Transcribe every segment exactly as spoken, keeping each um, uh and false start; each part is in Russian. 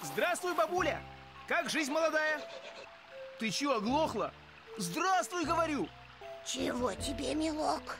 Здравствуй, бабуля! Как жизнь молодая? Ты чё, оглохла? Здравствуй, говорю! Чего тебе, милок?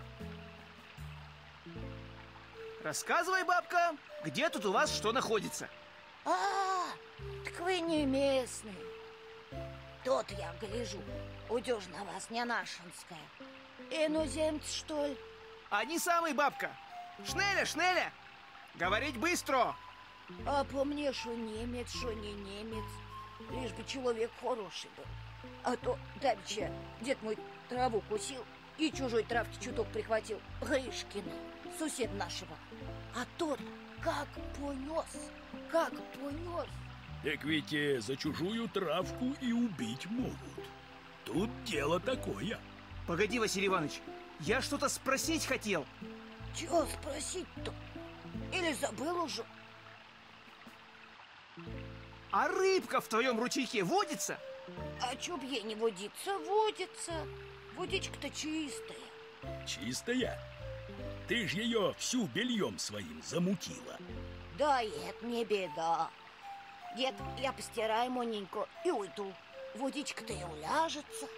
Рассказывай, бабка, где тут у вас что находится? А, так вы не местные. Тот я гляжу, удёж на вас не нашинская. Иноземцы, что ли? Они самые, бабка. Шнеля, шнеля! Говорить быстро! А по мне, что немец, что не немец. Лишь бы человек хороший был. А то давеча дед мой траву кусил и чужой травки чуток прихватил. Гришкина, сусед нашего. А тот как понес, как понес. Так ведь э, за чужую травку и убить могут. Тут дело такое. Погоди, Василий Иванович, я что-то спросить хотел. Чего спросить-то? Или забыл уже? А рыбка в твоем ручейке водится? А чё б ей не водится? Водится. Водичка-то чистая. Чистая? Ты ж ее всю бельем своим замутила. Да и это не беда. Дед, я постираю моненько и уйду. Водичка-то и уляжется.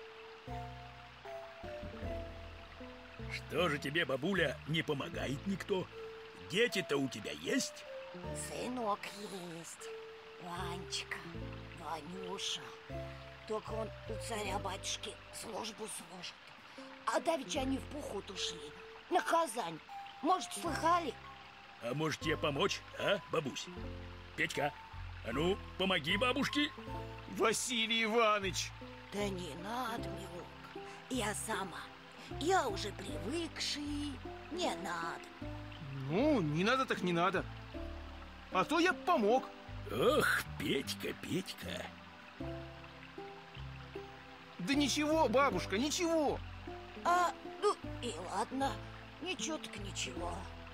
Что же тебе, бабуля, не помогает никто? Дети-то у тебя есть? Сынок есть, Ванечка, Ванюша. Только он у царя-батюшки службу служит. А давеча они в поход ушли, на Казань. Может, слыхали? А может тебе помочь, а, бабусь? Петька, а ну, помоги бабушке. Василий Иванович! Да не надо, милок, я сама. Я уже привыкший, не надо. Ну, не надо так не надо. А то я б помог. Ох, Петька, Петька. Да ничего, бабушка, ничего. А, ну и ладно, ничего так ничего.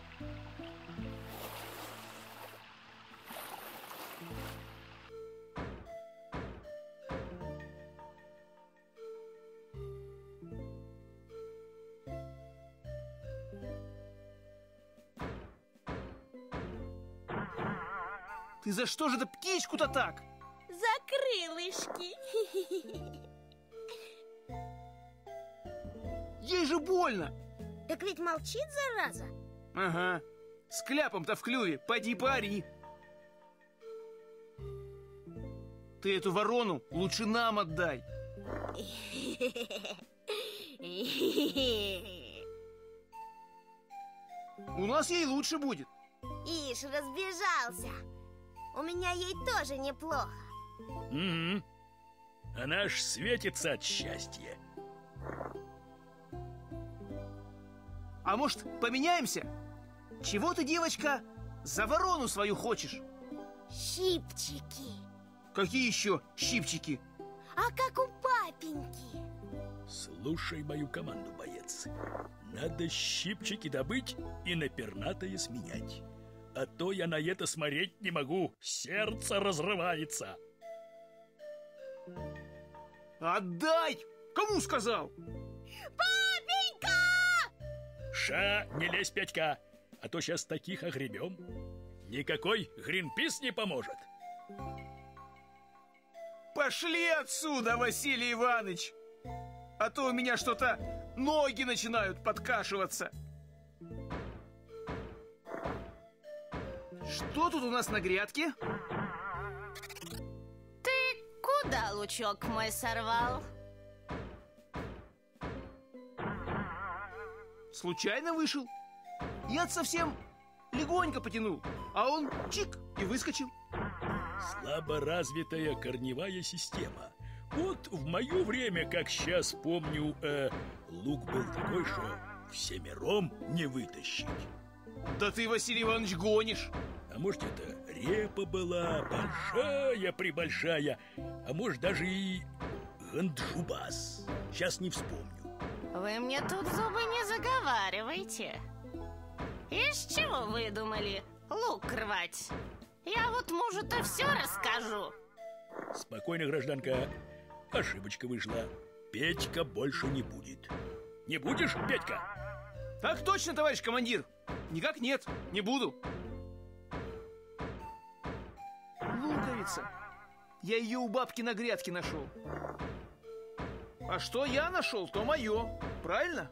Ты за что же ты птичку-то так? За крылышки. Ей же больно. Так ведь молчит, зараза. Ага, с кляпом-то в клюве, поди пари. Ты эту ворону лучше нам отдай. У нас ей лучше будет. Ишь, разбежался. У меня ей тоже неплохо. Угу. Она ж светится от счастья. А может, поменяемся? Чего ты, девочка, за ворону свою хочешь? Щипчики. Какие еще щипчики? А как у папеньки. Слушай мою команду, боец. Надо щипчики добыть и на пернатое сменять. А то я на это смотреть не могу. Сердце разрывается. Отдай! Кому сказал? Папенька! Ша, не лезь, Петька, а то сейчас таких огребем. Никакой Гринпис не поможет. Пошли отсюда, Василий Иванович! А то у меня что-то ноги начинают подкашиваться. Что тут у нас на грядке? Ты куда лучок мой сорвал? Случайно вышел. Я совсем легонько потянул, а он чик и выскочил. Слабо развитая корневая система. Вот в мое время, как сейчас помню, э, лук был такой, что всемиром не вытащить. Да ты, Василий Иванович, гонишь. А может, это репа была большая-пребольшая, а может, даже и ганджубас. Сейчас не вспомню. Вы мне тут зубы не заговаривайте. Из чего вы думали лук рвать? Я вот мужу-то все расскажу. Спокойно, гражданка. Ошибочка вышла. Петька больше не будет. Не будешь, Петька? Так точно, товарищ командир. Никак нет, не буду. Луковица. нравится. Я ее у бабки на грядке нашел. А что я нашел, то мое. Правильно?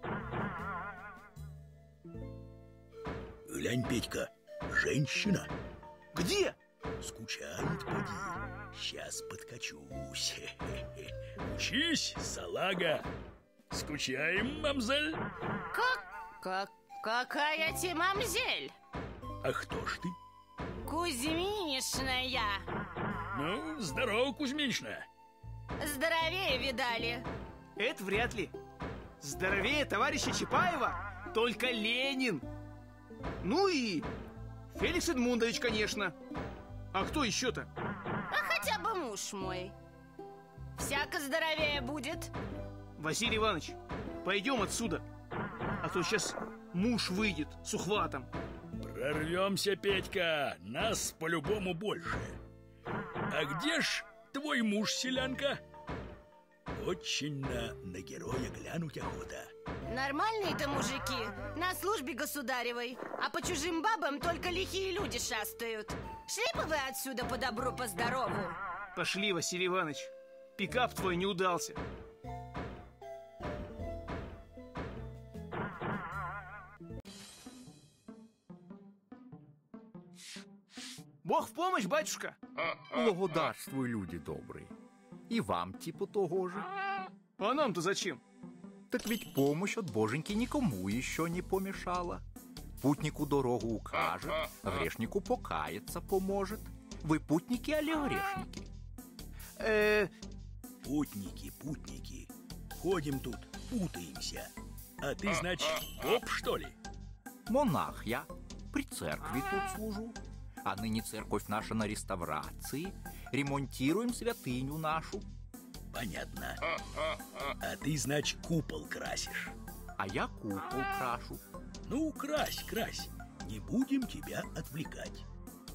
Глянь, Петька, женщина. Где? Скучает, поди. Сейчас подкачусь. Учись, салага. Скучаем, мамзель? Как? Как? Какая тебе мамзель? А кто ж ты? Кузьминишная. Ну, здорово, Кузьминишна. Здоровее видали. Это вряд ли. Здоровее товарища Чапаева только Ленин. Ну и Феликс Эдмундович, конечно. А кто еще-то? А хотя бы муж мой. Всяко здоровее будет. Василий Иванович, пойдем отсюда. А то сейчас муж выйдет с ухватом. Прорвемся, Петька. Нас по-любому больше. А где ж твой муж, селянка? Очень на, на героя глянуть охота. Нормальные-то мужики на службе государевой, а по чужим бабам только лихие люди шастают. Шли бы вы отсюда по добру, по здорову. Пошли, Василий Иванович. Пикап твой не удался. Бог в помощь, батюшка. Благодарствуй, люди добрые. И вам типа того же. А нам-то зачем? Так ведь помощь от боженьки никому еще не помешала. Путнику дорогу укажет, грешнику покаяться поможет. Вы путники, али грешники? Э, Путники, путники. Ходим тут, путаемся. А ты, значит, поп, что ли? Монах я, при церкви тут служу. А ныне церковь наша на реставрации. Ремонтируем святыню нашу. Понятно. А ты, значит, купол красишь. А я купол крашу. Ну, крась, крась. Не будем тебя отвлекать.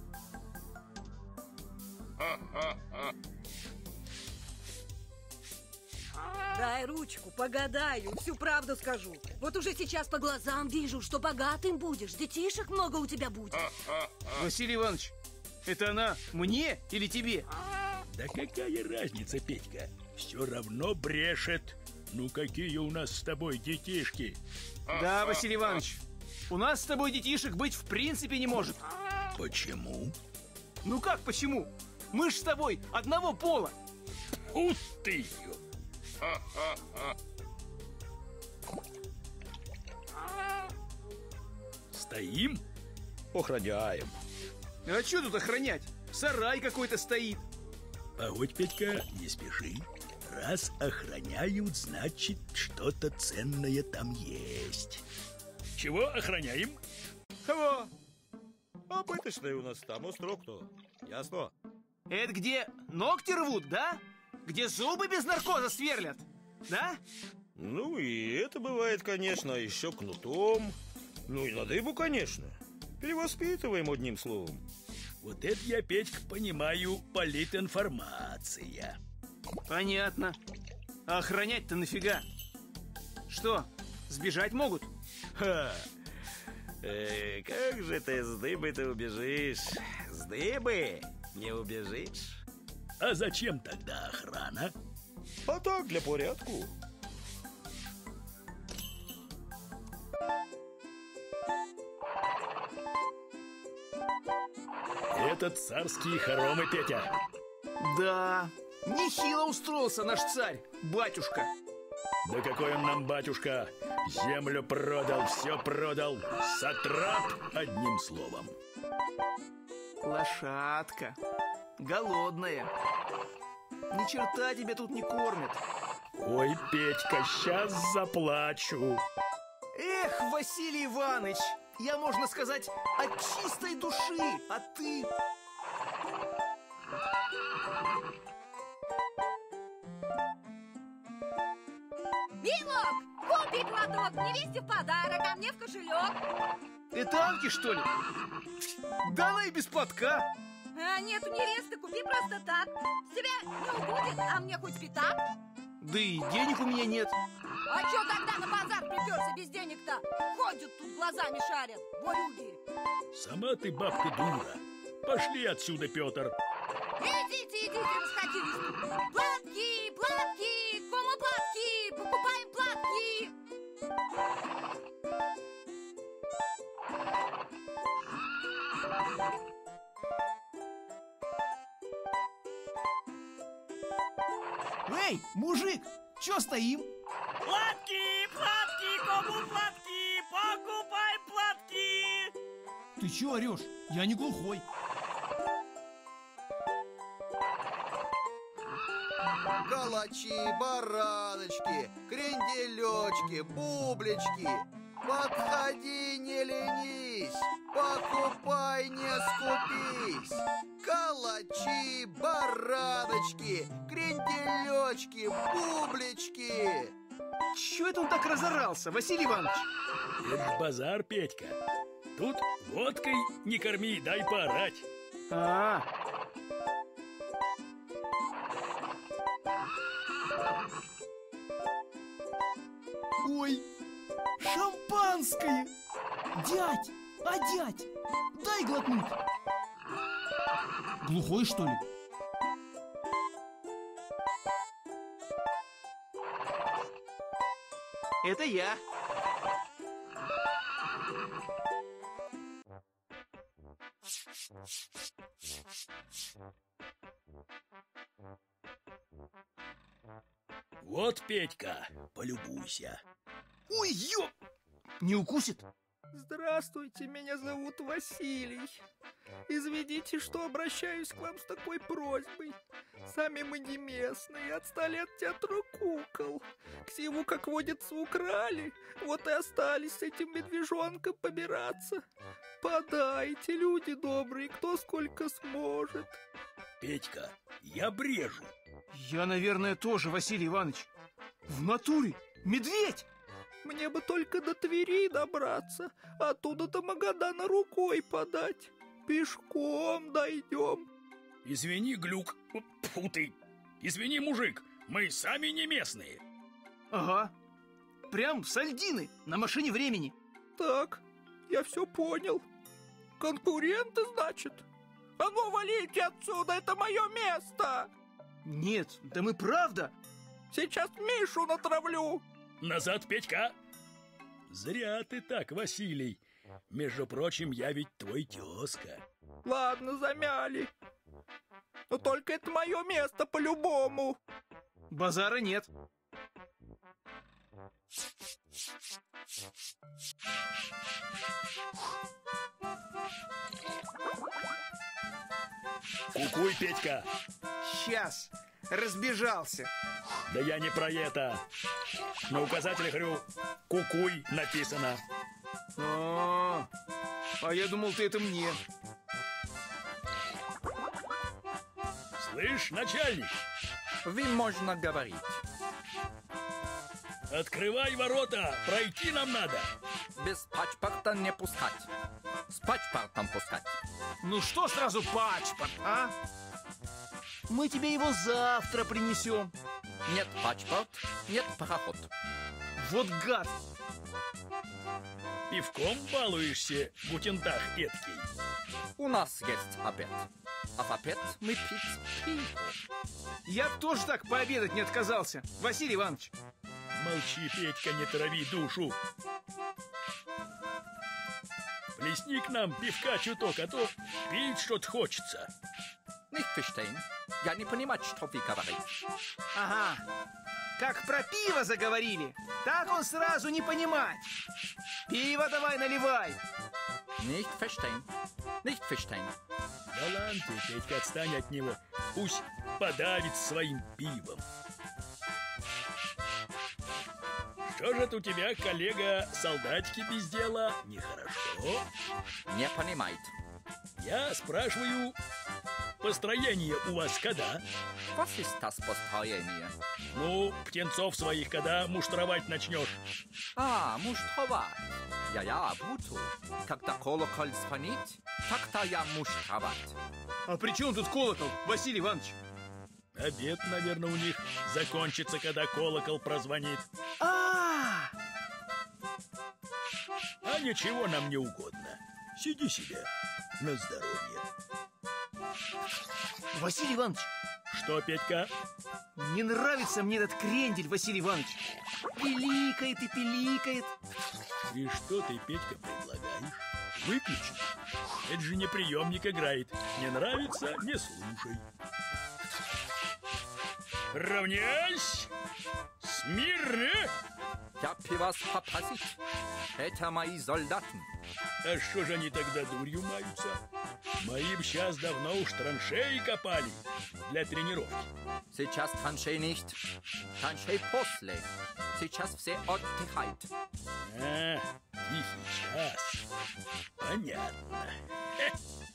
Дай ручку, погадаю, всю правду скажу. Вот уже сейчас по глазам вижу, что богатым будешь, детишек много у тебя будет. Василий Иванович, это она мне или тебе? Да какая разница, Петька? Все равно брешет. Ну какие у нас с тобой детишки? Да, Василий Иванович, у нас с тобой детишек быть в принципе не может. Почему? Ну как почему? Мы ж с тобой одного пола. Ух ты ее! Стоим? Охраняем. А что тут охранять? Сарай какой-то стоит. Погодь, Петька, не спеши. Раз охраняют, значит, что-то ценное там есть. Чего охраняем? Кого? А пыточный у нас там острог-то. Ясно? Это где ногти рвут, да? Где зубы без наркоза сверлят, да? Ну и это бывает, конечно, еще кнутом. Ну и на дыбу, конечно. Перевоспитываем, одним словом. Вот это я, Петька, понимаю, политинформация. Понятно. А охранять-то нафига? Что, сбежать могут? Ха! Э, как же ты с дыбы-то убежишь? С дыбы не убежишь? А зачем тогда охрана? А так, для порядку. Это царские хоромы, Петя. Да, нехило устроился наш царь, батюшка. Да какой он нам батюшка? Землю продал, все продал. Сатрап, одним словом. Лошадка, голодная. Ни черта тебя тут не кормят. Ой, Петька, сейчас заплачу. Эх, Василий Иванович, я, можно сказать, от чистой души, а ты... Милок, купи платок невесте в подарок, а мне в кошелек. Это Анки, что ли? Да она и без платка. А нету невесты, купи просто так. С тебя не убудет, а мне хоть пятак. Да и денег у меня нет. А чё тогда на базар приперся без денег-то? Ходят тут, глазами шарят, ворюги. Сама ты, бабка, дура. Пошли отсюда, Петр. Идите, идите, расходились. Платки, платки, кому платки? Покупаем платки. Эй, мужик, чё стоим? Платки, платки, кому платки? Покупай платки! Ты чё орёшь? Я не глухой. Калачи, бараночки, кренделечки, бублички. Подходи, не ленись, покупай, не скупись. Калачи, бараночки, кренделечки, бублички. Чё это он так разорался, Василий Иванович? Это ж базар, Петька. Тут водкой не корми, дай поорать. А, ой, шампанское! Дядь, а дядь, дай глотнуть. Глухой, что ли? Это я. Вот, Петька, полюбуйся. Ой, ё! Не укусит? Здравствуйте, меня зовут Василий. Извините, что обращаюсь к вам с такой просьбой. Сами мы не местные, отстали от театра кукол. Ксиву, как водится, украли, вот и остались с этим медвежонком побираться. Подайте, люди добрые, кто сколько сможет. Петька, я брежу. Я, наверное, тоже, Василий Иванович. В натуре медведь! Мне бы только до Твери добраться, оттуда до Магадана рукой подать. Пешком дойдем. Извини, Глюк. Фу ты. Извини, мужик, мы сами не местные. Ага. Прям с Альдины, на машине времени. Так, я все понял. Конкуренты, значит? А ну, валите отсюда, это мое место! Нет, да мы правда. Сейчас Мишу натравлю. Назад, Петька. Зря ты так, Василий. Между прочим, я ведь твой тезка. Ладно, замяли. Но только это мое место по-любому. Базара нет. Кукуй, Петька. Сейчас. Разбежался. Да я не про это. На указателе, говорю, кукуй написано. А, а я думал, ты это мне. Слышь, начальник, Вы можно говорить. открывай ворота, пройти нам надо. Без паспорта не пускать. С паспортом пускать. Ну что сразу паспорт, а? Мы тебе его завтра принесем. Нет паспорт, нет проход. Вот гад. Пивком балуешься, гутентах эткий. У нас есть обед. А в обед мы пить пиво. Я б тоже так пообедать не отказался, Василий Иванович. Молчи, Петька, не трави душу. Плесни к нам пивка чуток, а то пить что-то хочется. Nicht verstehen. Я не понимаю, что вы говорите. Ага. Как про пиво заговорили, так он сразу не понимать. Пиво давай наливай. Nicht verstehen. Nicht verstehen. Да ладно ты, Петька, отстань от него. Пусть подавит своим пивом. Что же это у тебя, коллега, солдатики без дела? Нехорошо. Не понимает. Я спрашиваю, построение у вас когда? Was ist das построение? Ну, птенцов своих когда муштровать начнешь? А, муштровать. Я-я, буду. Когда колокол звонит, тогда я муштровать. А при чем тут колокол, Василий Иванович? Обед, наверное, у них закончится, когда колокол прозвонит. А, А ничего нам не угодно. Сиди себе на здоровье. Василий Иванович! Что, Петька? Не нравится мне этот крендель, Василий Иванович. Пиликает и пиликает. И что ты, Петька, предлагаешь? Выключи. Это же не приемник играет. Не нравится — не слушай. Равняйсь! Смирно! Я вас попросить. Это мои солдаты. А что же они тогда дурью маются? Мои б сейчас давно уж траншеи копали для тренировки. Сейчас траншей nicht. Траншей после. Сейчас все отдыхают. А, тихий час. Понятно. Хе.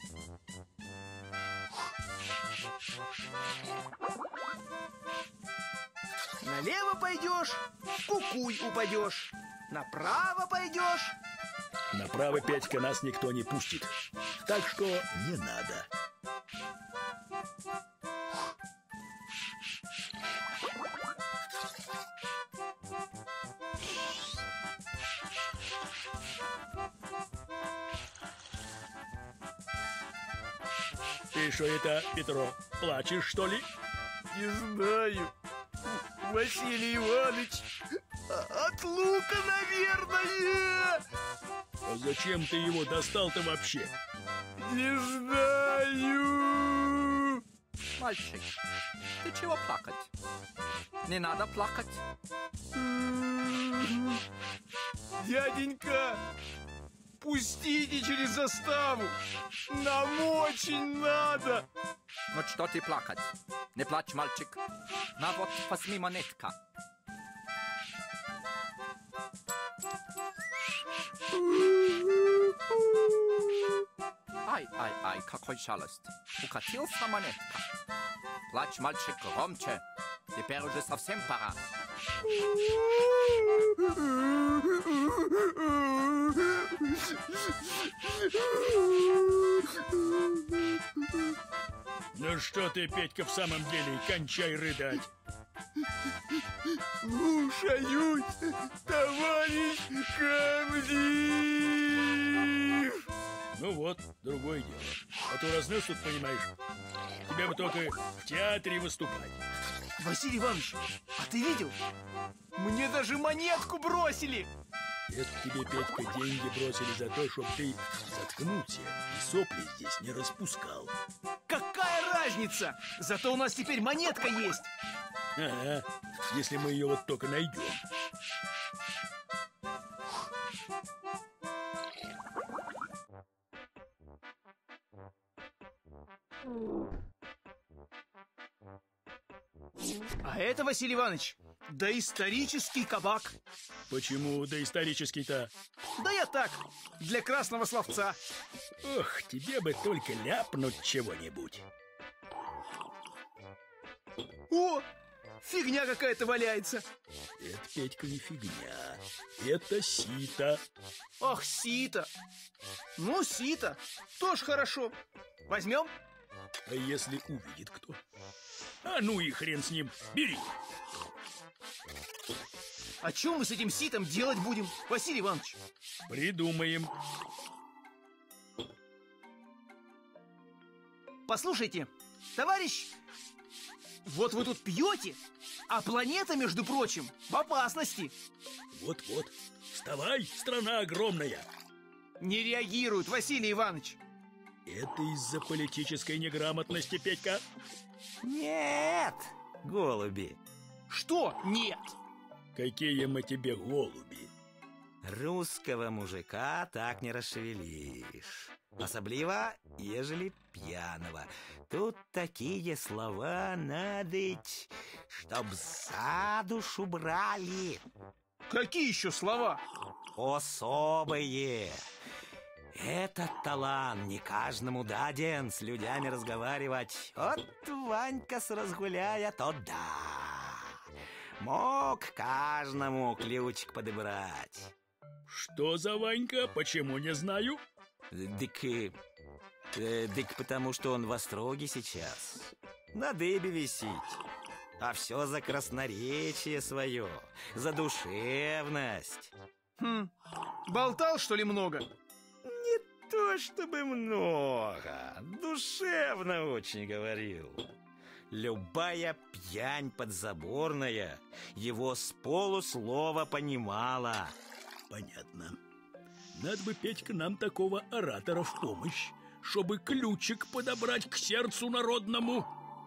Налево пойдешь, в кукуй упадешь. Направо пойдешь. Направо, Петька, нас никто не пустит. Так что не надо. Ты что это, Петро, плачешь, что ли? Не знаю, Василий Иванович, от лука, наверное. А зачем ты его достал-то вообще? Не знаю. Мальчик, ты чего плакать? Не надо плакать. Дяденька, пустите через заставу. Нам очень надо. Вот что ты плакать? Не плачь, мальчик. На вот, возьми монетка. Ай, ай, ай, какой шалость. Укатился монетка. Плачь, мальчик, громче. Теперь уже совсем пора. Ну что ты, Петька, в самом деле, кончай рыдать. Слушаюсь, товарищ комдив. Ну вот, другое дело. А то разнес тут, понимаешь, тебе бы только в театре выступать. Василий Иванович, а ты видел? Мне даже монетку бросили. Это тебе, Петька, деньги бросили за то, чтобы ты заткнулся и сопли здесь не распускал. Какая разница? Зато у нас теперь монетка есть. Ага, если мы ее вот только найдем. А это, Василий Иванович, доисторический кабак. Почему доисторический-то? Да я так, для красного словца. Ох, тебе бы только ляпнуть чего-нибудь. О, фигня какая-то валяется. Это, Петька, не фигня. Это сито. Ах, сито. Ну, сито. Тоже хорошо. Возьмем? А если увидит кто? А ну и хрен с ним. Бери. А что мы с этим ситом делать будем, Василий Иванович? Придумаем. Послушайте, товарищ, вот вы тут пьете, а планета, между прочим, в опасности. Вот-вот. Вставай, страна огромная. Не реагирует, Василий Иванович. Это из-за политической неграмотности, Петька? Нет, голуби. Что нет? Какие мы тебе голуби? Русского мужика так не расшевелишь. Особливо, ежели пьяного. Тут такие слова надоть, чтоб за душу брали. Какие еще слова? Особые. Этот талант не каждому даден с людьми разговаривать. Вот Ванька с разгуляя, то да. Мог каждому ключик подобрать. Что за Ванька? Почему не знаю? Дык, э, дык потому что он в остроге сейчас. На дыбе висит. А все за красноречие свое, за душевность. Хм, болтал, что ли, много? Не то чтобы много, душевно очень говорил. Любая пьянь подзаборная его с полуслова понимала. Понятно. Надо бы, Петька, нам такого оратора в помощь, чтобы ключик подобрать к сердцу народному.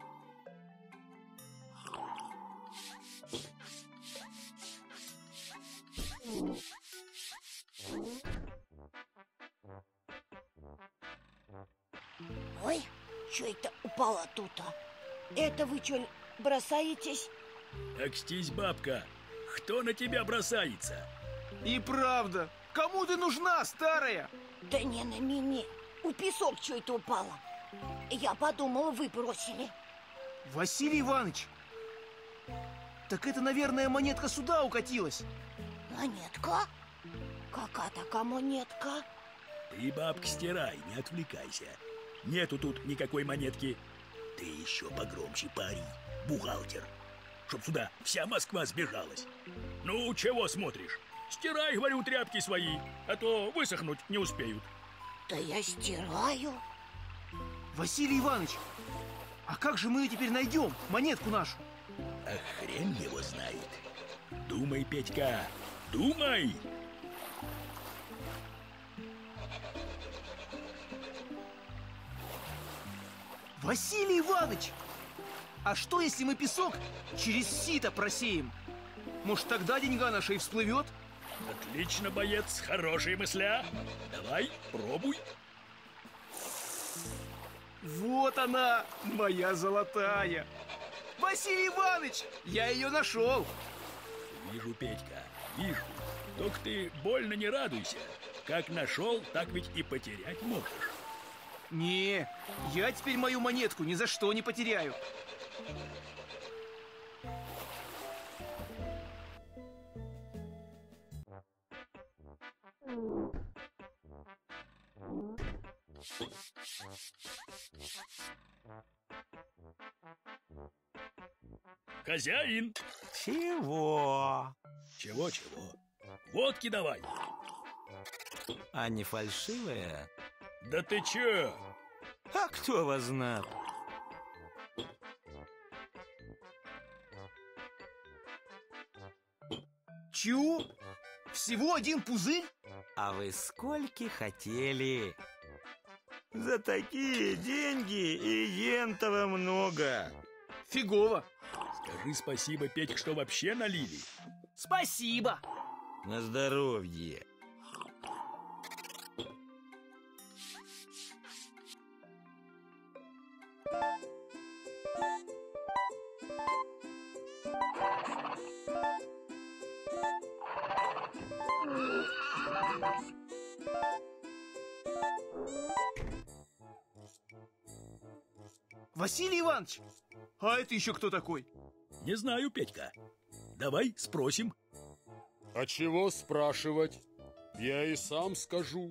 Ой, что это упало тут, а? Это вы что, бросаетесь? Акстись, бабка, кто на тебя бросается? И правда, кому ты нужна, старая? Да не на меня. У песок что это упало. Я подумала, вы бросили. Василий Иванович, так это, наверное, монетка сюда укатилась. Монетка? Какая такая монетка? Ты, бабка, стирай, не отвлекайся. Нету тут никакой монетки. Ты еще погромче пари, бухгалтер. Чтоб сюда вся Москва сбежалась. Ну, чего смотришь? Стирай, говорю, тряпки свои, а то высохнуть не успеют. Да я стираю. Василий Иванович, а как же мы ее теперь найдем, монетку нашу? А хрен его знает. Думай, Петька, думай! Василий Иванович! А что, если мы песок через сито просеем? Может, тогда деньга наша и всплывет? Отлично, боец, хорошие мысля. Давай, пробуй. Вот она, моя золотая. Василий Иванович, я ее нашел. Вижу, Петька, вижу. Только ты больно не радуйся. Как нашел, так ведь и потерять можешь. Не, я теперь мою монетку ни за что не потеряю. Хозяин! Чего? Чего-чего? Водки давай! А не фальшивая? Да ты че? А кто вас знает? Чу? Всего один пузырь? А вы сколько хотели? За такие деньги и ентова много. Фигово. Скажи спасибо, Петька, что вообще налили. Спасибо. На здоровье. Василий Иванович, а это еще кто такой? Не знаю, Петька. Давай спросим. А чего спрашивать? Я и сам скажу.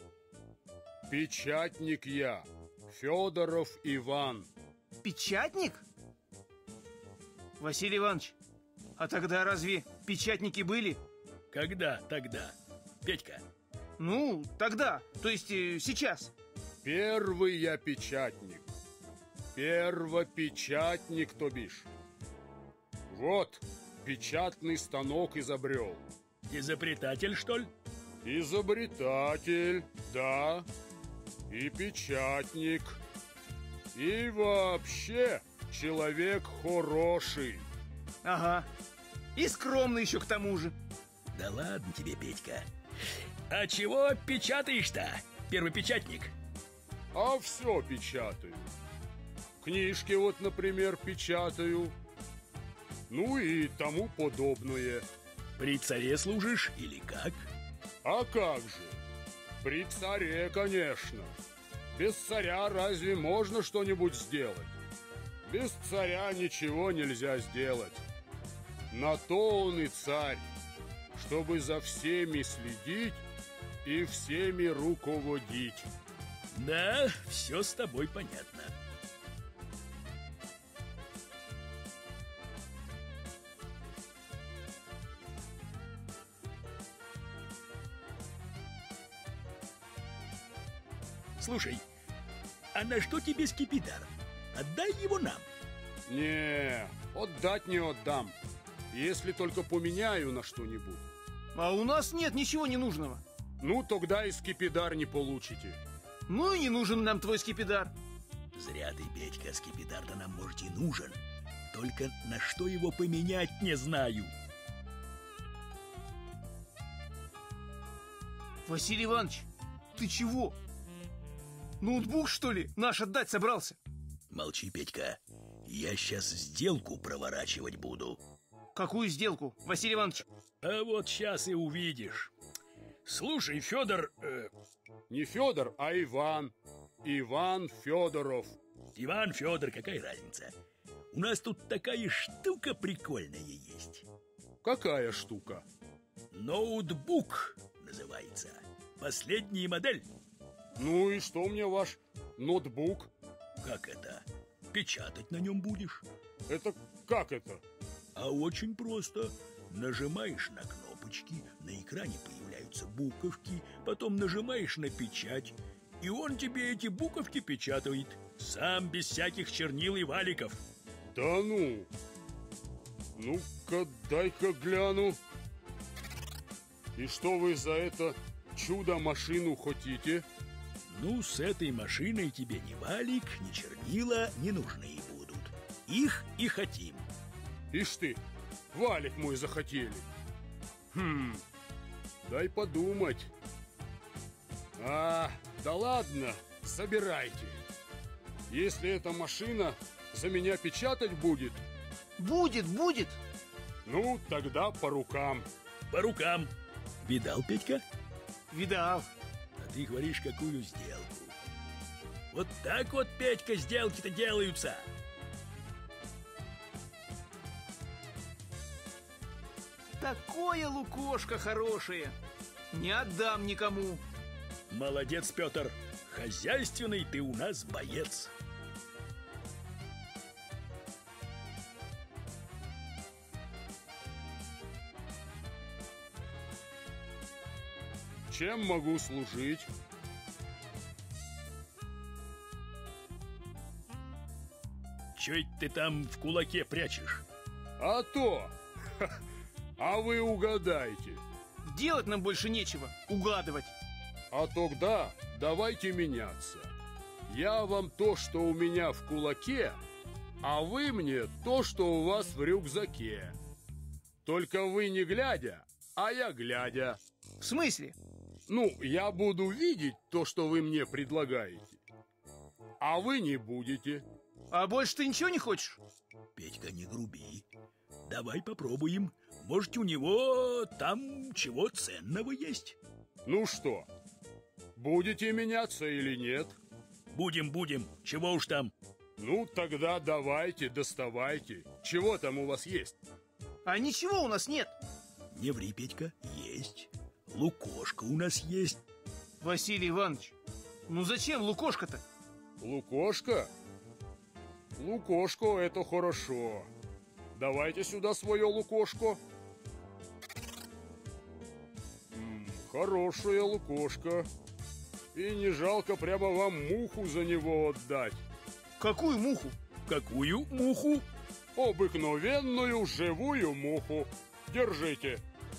Печатник я, Федоров Иван. Печатник? Василий Иванович, а тогда разве печатники были? Когда тогда, Петька? Ну, тогда, то есть э, сейчас. Первый я печатник. Первопечатник, то бишь. Вот, печатный станок изобрел. Изобретатель, что ли? Изобретатель, да. И печатник. И вообще человек хороший. Ага. И скромный еще к тому же. Да ладно тебе, Петька. А чего печатаешь-то, первопечатник? А все печатаю. Книжки вот, например, печатаю. Ну и тому подобное. При царе служишь или как? А как же? При царе, конечно. Без царя разве можно что-нибудь сделать? Без царя ничего нельзя сделать. На то он и царь, чтобы за всеми следить и всеми руководить. Да, все с тобой понятно. Слушай, а на что тебе скипидар? Отдай его нам. Не, отдать не отдам. Если только поменяю на что-нибудь. А у нас нет ничего ненужного. Ну, тогда и скипидар не получите. Ну и не нужен нам твой скипидар. Зря ты, Петька, скипидар-то нам, может, и нужен. Только на что его поменять не знаю. Василий Иванович, ты чего? Ноутбук, что ли, наш отдать собрался? Молчи, Петька. Я сейчас сделку проворачивать буду. Какую сделку, Василий Иванович? А вот сейчас и увидишь. Слушай, Федор... Э... Не Федор, а Иван. Иван Федоров. Иван, Федор, какая разница? У нас тут такая штука прикольная есть. Какая штука? Ноутбук называется. Последняя модель. Ну и что мне ваш ноутбук? Как это? Печатать на нем будешь? Это как это? А очень просто. Нажимаешь на кнопочки, на экране появляются буковки, потом нажимаешь на печать, и он тебе эти буковки печатает. Сам, без всяких чернил и валиков. Да ну! Ну-ка, дай-ка гляну. И что вы за это чудо-машину хотите? Ну, с этой машиной тебе ни валик, ни чернила не нужны будут. Их и хотим. Ишь ты, валик мой захотели. Хм, дай подумать. А, да ладно, забирайте. Если эта машина за меня печатать будет... Будет, будет. Ну, тогда по рукам. По рукам. Видал, Петька? Видал. А ты говоришь, какую сделку. Вот так вот, Петька, сделки-то делаются. Такое лукошко хорошее. Не отдам никому. Молодец, Петр. Хозяйственный ты у нас боец. Чем могу служить? Чё это ты там в кулаке прячешь? А то! А вы угадайте. Делать нам больше нечего, угадывать. А тогда давайте меняться. Я вам то, что у меня в кулаке, а вы мне то, что у вас в рюкзаке. Только вы не глядя, а я глядя. В смысле? Ну, я буду видеть то, что вы мне предлагаете, а вы не будете. А больше ты ничего не хочешь? Петька, не груби. Давай попробуем. Может, у него там чего ценного есть? Ну что, будете меняться или нет? Будем, будем. Чего уж там? Ну, тогда давайте, доставайте. Чего там у вас есть? А ничего у нас нет. Не ври, Петька, есть. Лукошко у нас есть. Василий Иванович, ну зачем лукошко-то? Лукошко? Лукошко — это хорошо. Давайте сюда свое лукошко. М-м, хорошее лукошко. И не жалко прямо вам муху за него отдать. Какую муху? Какую муху? Обыкновенную живую муху. Держите.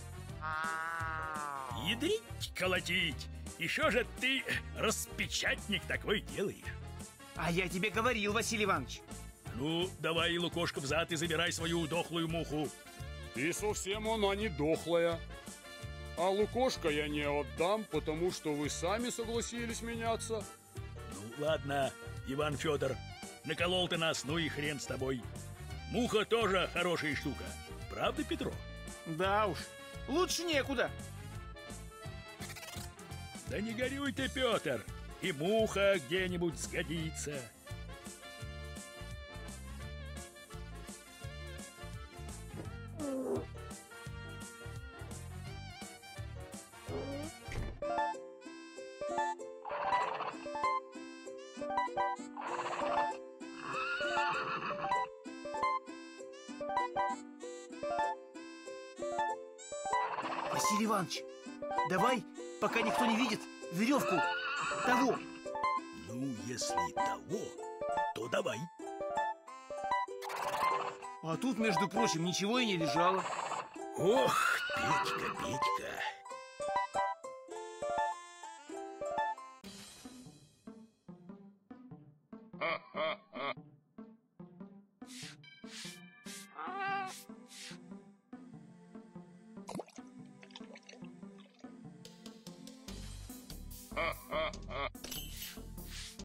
Ядрить, колотить. Еще же ты распечатник такой делаешь. А я тебе говорил, Василий Иванович. Ну, давай, лукошко, взад и забирай свою дохлую муху. И совсем она не дохлая. А лукошко я не отдам, потому что вы сами согласились меняться. Ну, ладно, Иван Федор, наколол ты нас, ну и хрен с тобой. Муха тоже хорошая штука. Правда, Петро? Да уж, лучше некуда. Да не горюй ты, Петр, и муха где-нибудь сгодится. Василий Иванович, давай, пока никто не видит, веревку того Ну, если того, то давай. А тут, между прочим, ничего и не лежало. Ох, Петька, Петька.